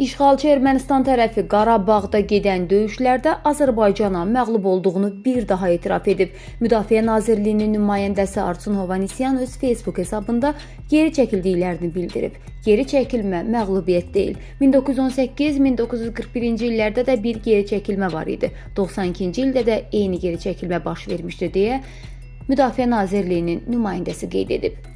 İşğalçı Ermənistan tərəfi Qarabağda gedən döyüşlərdə Azərbaycana məğlub olduğunu bir daha etiraf edib. Müdafiə Nazirliyinin nümayəndəsi Arçın Hovanesyan öz Facebook hesabında geri çəkildiklərini bildirib. Geri çəkilmə məğlubiyyət deyil. 1918-1941-ci illərdə də bir geri çəkilmə var idi. 92-ci ildə də eyni geri çəkilmə baş vermişdi deyə Müdafiə Nazirliyinin nümayəndəsi qeyd edib.